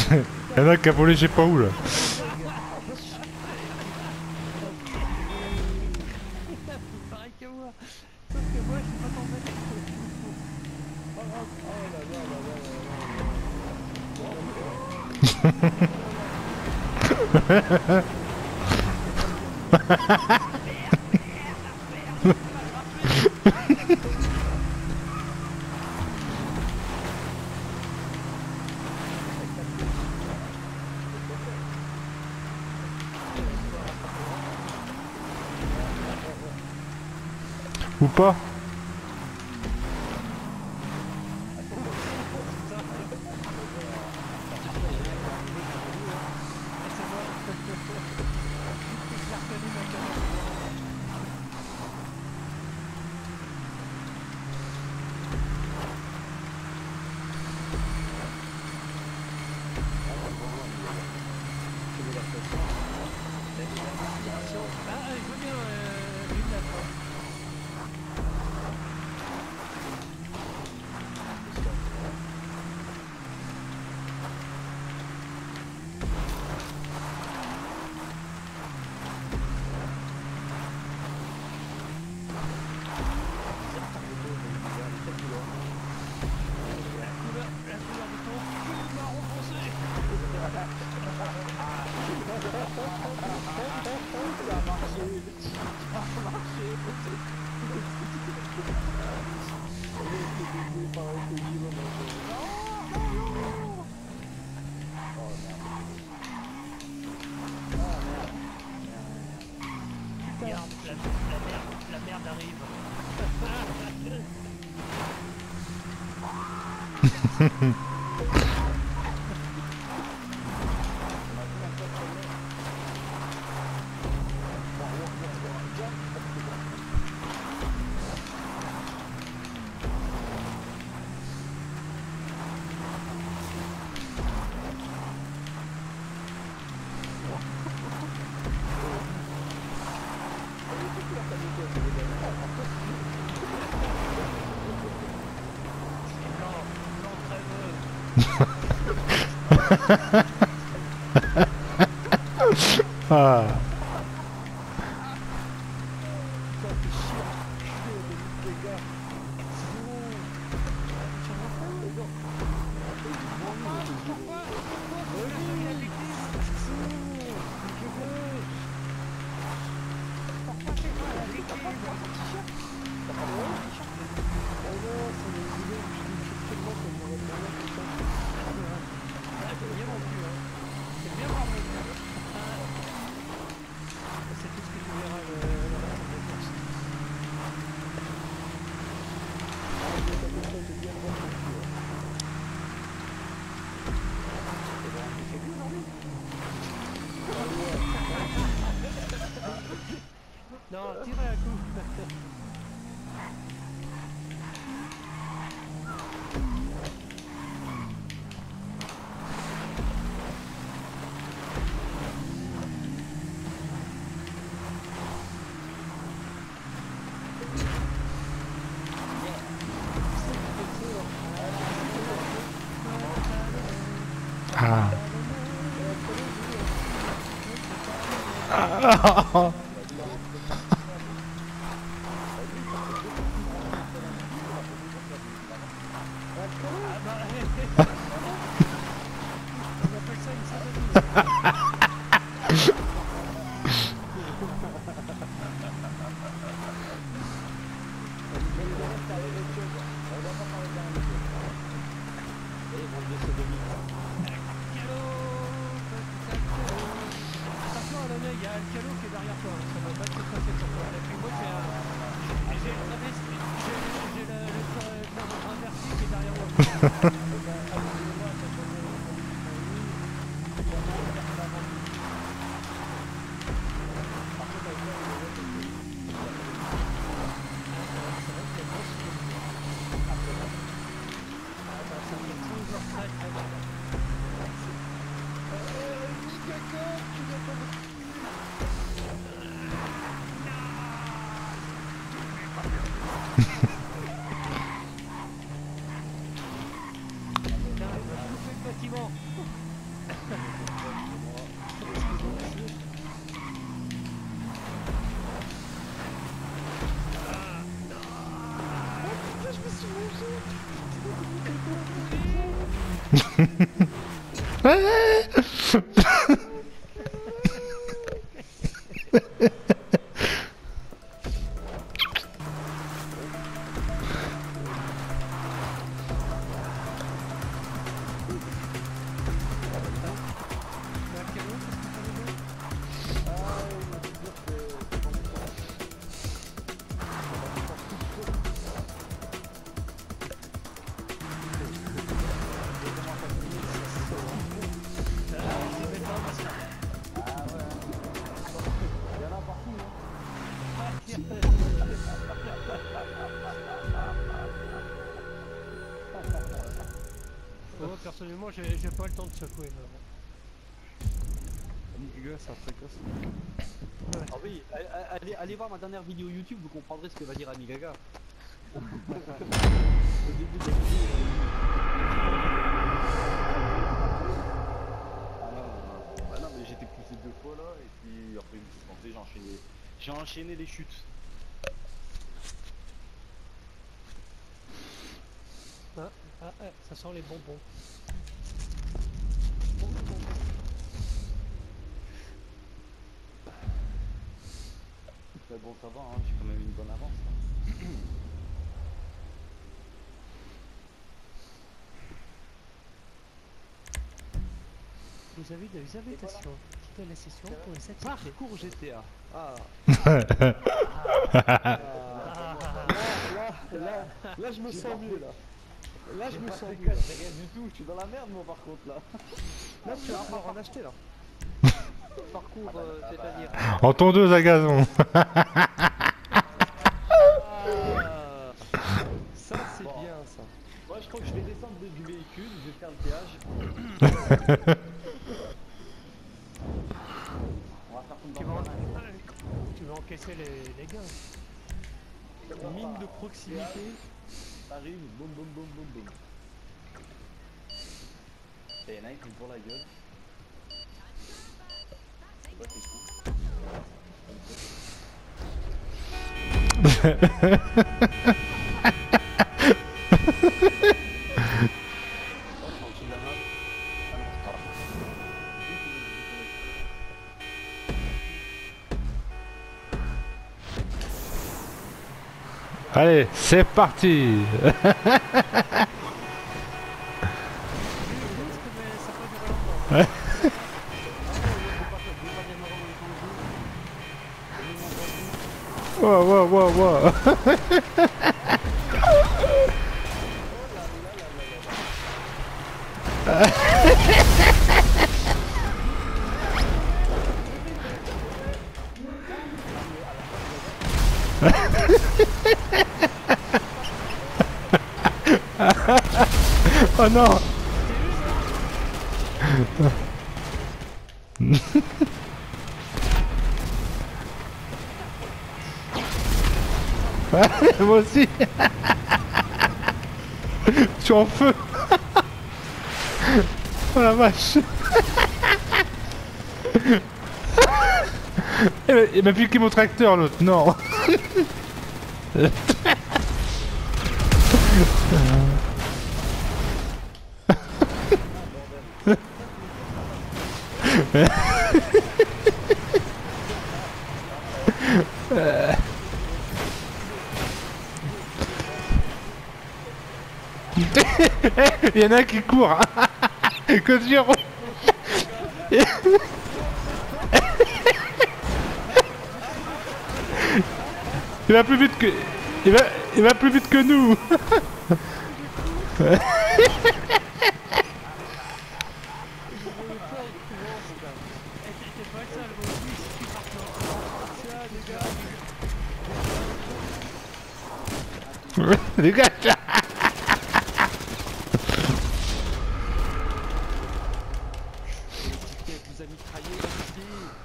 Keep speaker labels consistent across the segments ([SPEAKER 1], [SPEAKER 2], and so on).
[SPEAKER 1] Y'en a qui a volé je sais pas où là.
[SPEAKER 2] Pareil que moi. Sauf que moi, je suis pas tombé.
[SPEAKER 1] Ou pas. Regarde, la merde arrive. Ah.
[SPEAKER 2] Non, tirez un coup.
[SPEAKER 1] Ah. Ah.
[SPEAKER 2] Il y a le calot qui est derrière toi, ça va pas te passer sur toi. Et puis moi j'ai le inversé qui est derrière moi.
[SPEAKER 1] Moi personnellement j'ai pas le temps de secouer.
[SPEAKER 3] Les gars, c'est un précoce.
[SPEAKER 4] Ah oui, allez voir ma dernière vidéo YouTube, vous comprendrez ce que va dire Ami Gaga. Au début de la vidéo. Ah non, mais j'étais poussé 2 fois là, et puis après, j'ai enchaîné les chutes.
[SPEAKER 1] Ça sent les bonbons.
[SPEAKER 4] Mais bon, ça va, hein, j'ai quand même une bonne avance. Hein.
[SPEAKER 1] Vous avez des invitations. Quittez la session pour les satisfaire.
[SPEAKER 4] Parcours GTA. Ah. Là, je me sens mieux là. Là, je me sens mieux. C'est rien du tout, je suis dans la merde moi par contre là. Là, tu vas pouvoir en acheter là. Parcours, c'est-à-dire.
[SPEAKER 1] En tondeuse à gazon.
[SPEAKER 3] Ça, c'est bien ça.
[SPEAKER 4] Moi, je crois que je vais descendre du véhicule, je vais faire le péage. On va faire comme dans le terrain.
[SPEAKER 1] Tu vas encaisser les gains.
[SPEAKER 3] Mine de proximité.
[SPEAKER 4] T'arrives, boum boum boum boum boum. Et y'en a un qui me pour la gueule. C'est quoi tes
[SPEAKER 1] Allez, c'est parti. Wow, wow, wow, wow. Oh non. Moi aussi. Je suis en feu. Oh la vache. Il m'a piqué mon tracteur l'autre, non. Il y en a un qui court. Que dur. Il va plus vite que... Il va plus vite que nous. Les gars.
[SPEAKER 3] Vous a mitraillé ici.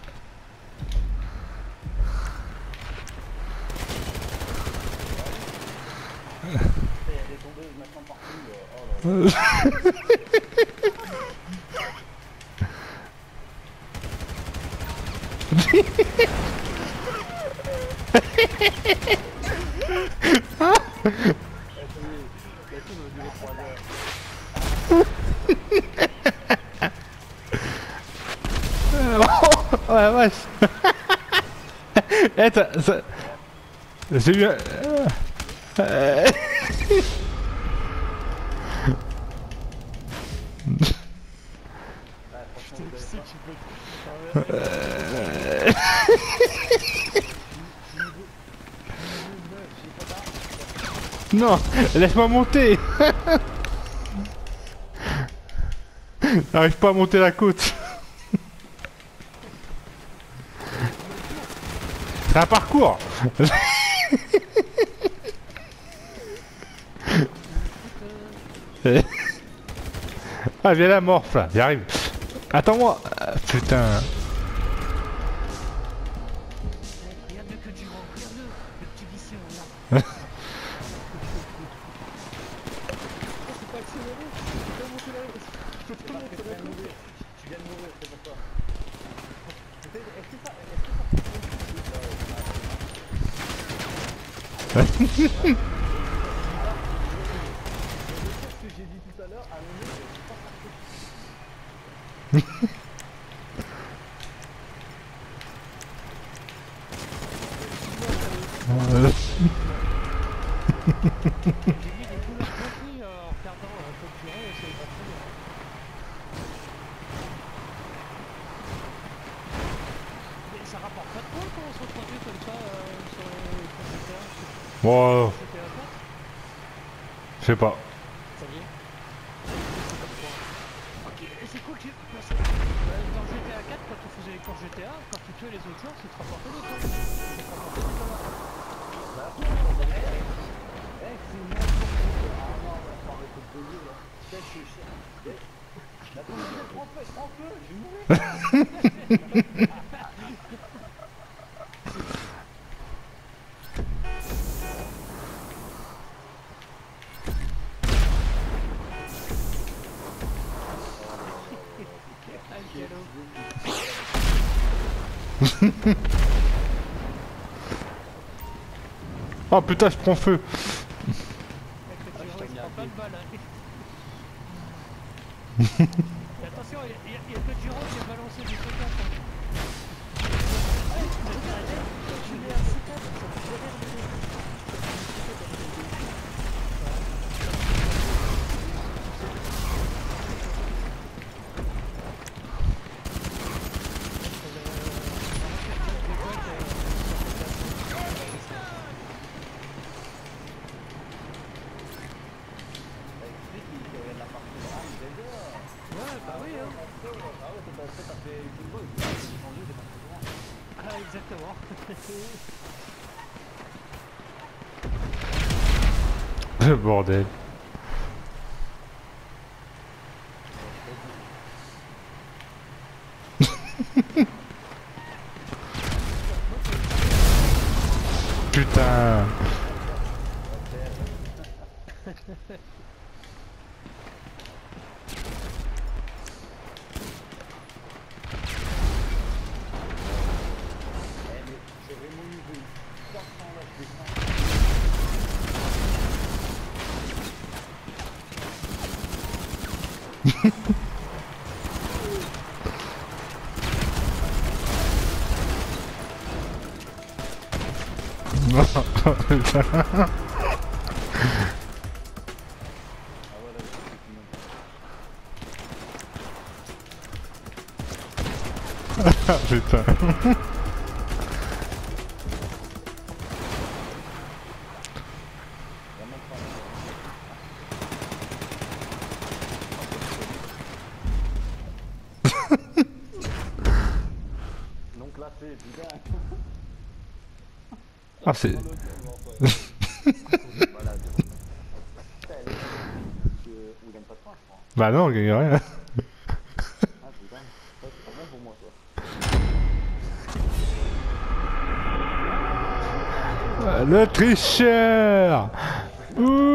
[SPEAKER 4] Il y a des tondeuses maintenant partout. Oh là là.
[SPEAKER 5] Oh la vache. Eh, ça... J'ai eu un... Non, laisse-moi monter. J'arrive pas à monter la côte. C'est un parcours. Ah, viens la morphe là, j'arrive. Attends-moi. Putain.
[SPEAKER 1] Regarde le que du rang, regarde-le, le petit vicieux, regarde.
[SPEAKER 4] C'est pas accéléré. Tu peux monter la côte. Tu peux monter la côte. Tu viens de mourir, c'est pour toi. Est-ce que ça ce que j'ai dit tout à l'heure, à un moment, je suis pas
[SPEAKER 1] J'ai mis des couleurs compris en regardant un peu de durée, c'est pas très bien. Mais ça rapporte pas de points quand on se reproduit comme ça sur GTA.
[SPEAKER 5] Wow.
[SPEAKER 1] GTA 4.
[SPEAKER 5] Je sais pas.
[SPEAKER 1] Ça y est. Ok, et c'est cool que dans GTA 4, quand tu faisais les cours GTA, quand tu tuais les autres joueurs, ça te rapportait des points. Ça te rapportait des points.
[SPEAKER 4] c'est n'importe quoi. Ah non, on va pas arrêter de payer là. Qu'est-ce que c'est? Attends, trompe-le, je vais mourir.
[SPEAKER 5] Oh putain, je prends feu.
[SPEAKER 1] Avec le tyran, il se prend plein de balles. Et attention, il y a que Tyran qui a balancé du C4. Je mets un C4, ça fait jamais revenir. Ouais, bah oui, hein. Ah, exactement.
[SPEAKER 5] Le bordel. Putain. Putain.
[SPEAKER 4] Donc là, c'est putain.
[SPEAKER 5] Ah, c'est...
[SPEAKER 4] On gagne pas de points, je crois.
[SPEAKER 5] Bah non, on gagne rien.
[SPEAKER 4] Ah putain, ça c'est pas bon pour moi ça.
[SPEAKER 5] Le tricheur. Ouh.